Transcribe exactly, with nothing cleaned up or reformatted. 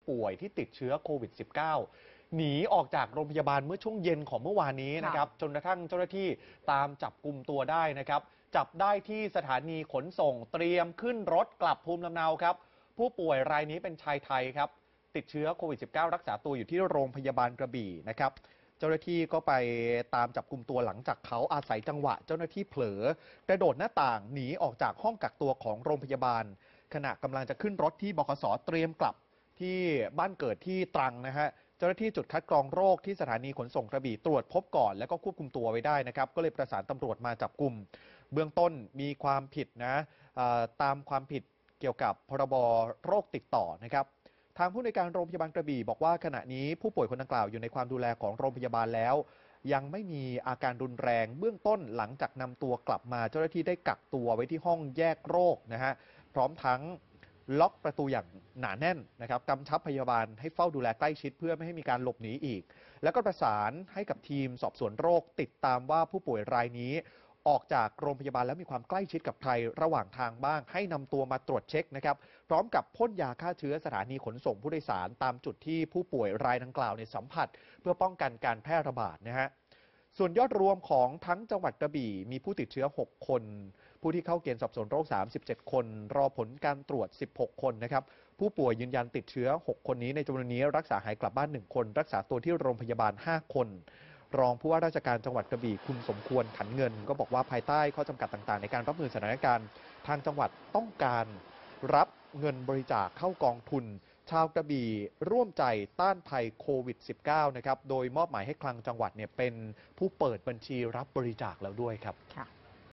ป่วยที่ติดเชื้อโควิด สิบเก้า หนีออกจากโรงพยาบาลเมื่อช่วงเย็นของเมื่อวานนี้นะครับจนกระทั่งเจ้าหน้าที่ตามจับกลุ่มตัวได้นะครับจับได้ที่สถานีขนส่งเตรียมขึ้นรถกลับภูมิลำเนาครับผู้ป่วยรายนี้เป็นชายไทยครับติดเชื้อโควิด สิบเก้า รักษาตัวอยู่ที่โรงพยาบาลกระบี่นะครับเจ้าหน้าที่ก็ไปตามจับกลุ่มตัวหลังจากเขาอาศัยจังหวะเจ้าหน้าที่เผลอกระโดดหน้าต่างหนีออกจากห้องกักตัวของโรงพยาบาลขณะกำลังจะขึ้นรถที่บขส.เตรียมกลับที่บ้านเกิดที่ตรังนะฮะเจ้าหน้าที่จุดคัดกรองโรคที่สถานีขนส่งกระบี่ตรวจพบก่อนแล้วก็ควบคุมตัวไว้ได้นะครับก็เลยประสานตำรวจมาจับกลุ่มเบื้องต้นมีความผิดนะตามความผิดเกี่ยวกับพรบโรคติดต่อนะครับทางผู้ในวยการโรงพยาบาลกระบี่บอกว่าขณะนี้ผู้ป่วยคนดังกล่าวอยู่ในความดูแลของโรงพยาบาลแล้วยังไม่มีอาการรุนแรงเบื้องต้นหลังจากนำตัวกลับมาเจ้าหน้าที่ได้กักตัวไว้ที่ห้องแยกโรคนะฮะพร้อมทั้งล็อกประตูอย่างหนาแน่นนะครับกำชับพยาบาลให้เฝ้าดูแลใกล้ชิดเพื่อไม่ให้มีการหลบหนีอีกแล้วก็ประสานให้กับทีมสอบสวนโรคติดตามว่าผู้ป่วยรายนี้ออกจากโรงพยาบาลแล้วมีความใกล้ชิดกับใครระหว่างทางบ้างให้นำตัวมาตรวจเช็คนะครับพร้อมกับพ่นยาฆ่าเชื้อสถานีขนส่งผู้โดยสารตามจุดที่ผู้ป่วยรายดังกล่าวในสัมผัสเพื่อป้องกันการแพร่ระบาดนะฮะส่วนยอดรวมของทั้งจังหวัดกระบี่มีผู้ติดเชื้อหกคนผู้ที่เข้าเกณฑ์สอบสวนโรคสามสิบเจ็ดคนรอผลการตรวจสิบหกคนนะครับผู้ป่วยยืนยันติดเชื้อหกคนนี้ในจำนวนนี้รักษาหายกลับบ้านหนึ่งคนรักษาตัวที่โรงพยาบาลห้าคนรองผู้ว่าราชการจังหวัดกระบี่คุณสมควรขันเงินก็บอกว่าภายใต้ข้อจำกัดต่างๆในการรับมือสถานการณ์ทางจังหวัดต้องการรับเงินบริจาคเข้ากองทุนชาวกระบี่ร่วมใจต้านภัยโควิด สิบเก้า นะครับโดยมอบหมายให้คลังจังหวัดเนี่ยเป็นผู้เปิดบัญชีรับบริจาคแล้วด้วยครับ